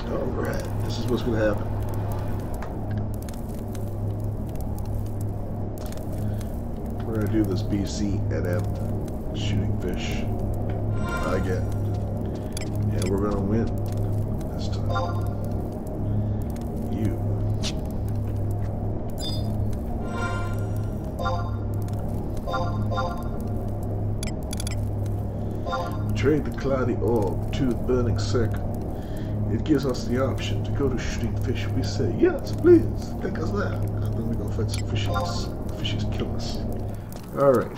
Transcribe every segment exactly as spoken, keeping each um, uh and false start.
Alright, this is what's going to happen. We're going to do this B C N M shooting fish again. And we're going to win this time. You. Trade the cloudy orb to the burning circle. It gives us the option to go to shooting fish. We say, yes, please, take us there. And then we go find some fishies. Fishies kill us. Alright.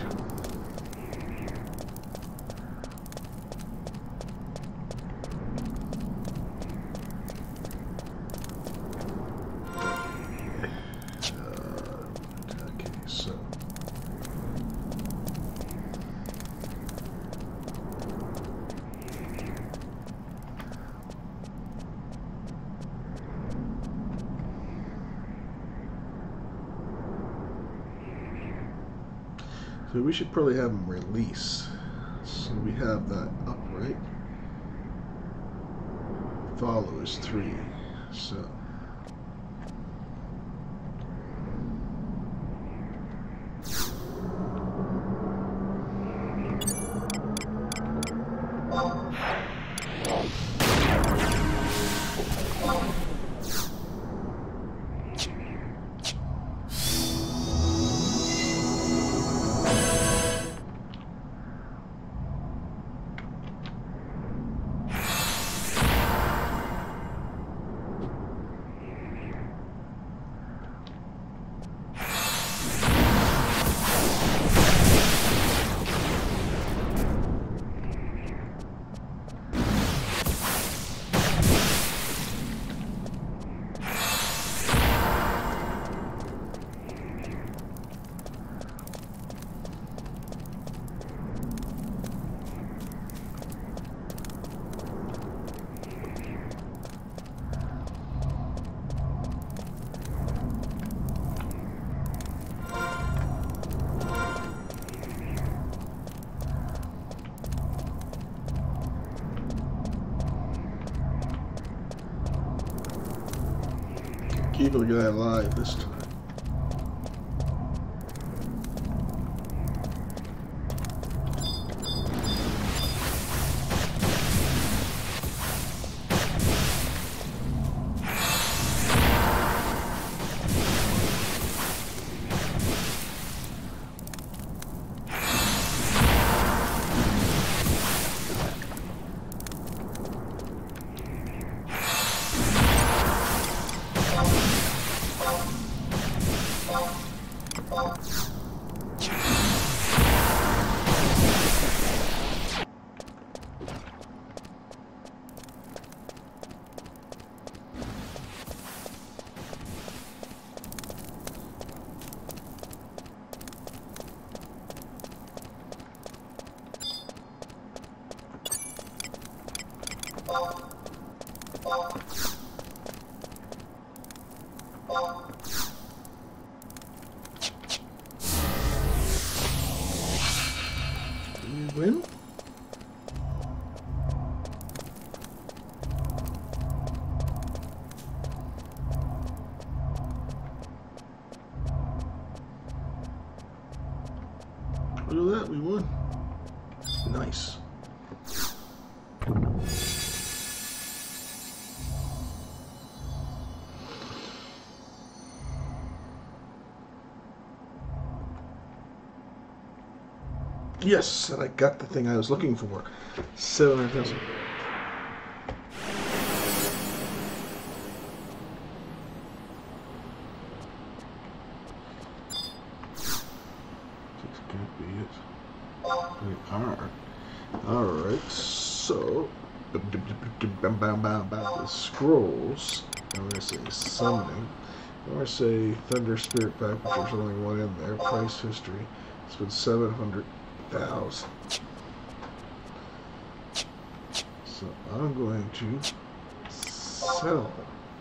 So we should probably have them release. So we have that up, right? Followers three. So keep the guy alive this time. Win? Look at that, we won. Nice. Yes, and I got the thing I was looking for. seven hundred thousand. This can't be it. They are. Alright, so the scrolls. I'm going to say summoning. I'm going to say Thunder Spirit Pack, which there's only one in there. Price history. It's been seven hundred thousand. So I'm going to sell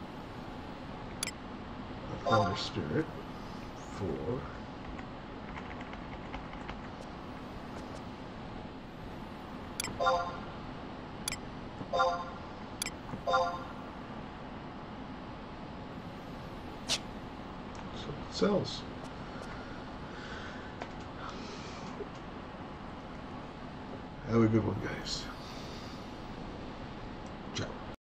the Thunder Spirit for cells. Have a good one, guys.